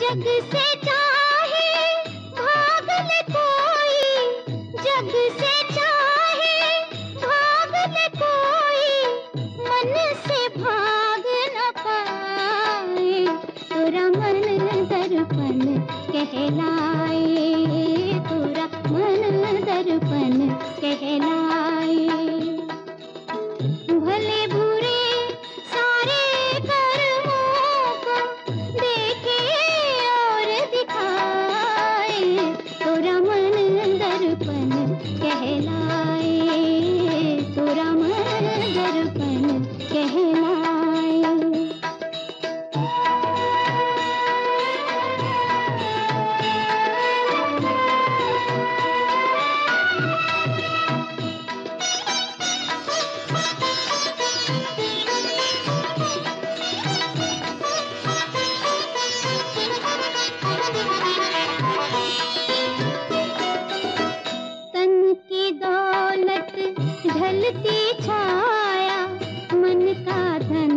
जग से चाहे भाग ले कोई, जग से चाहे भाग ले कोई, मन से भाग न पाए। तेरा मन दर्पण कहलाए, तेरा मन दर्पण कहलाए। भले बुरे सारे कर्मों को देखे और दिखाए, तेरा मन दर्पण कहलाए, तेरा मन दर्पण कहलाए। ढलती छाया मन का धन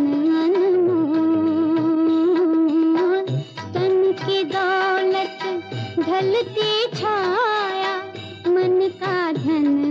अनमोल, तन की दौलत ढलती छाया मन का धन